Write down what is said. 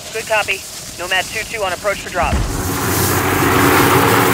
Good copy. Nomad 2-2 on approach for drop.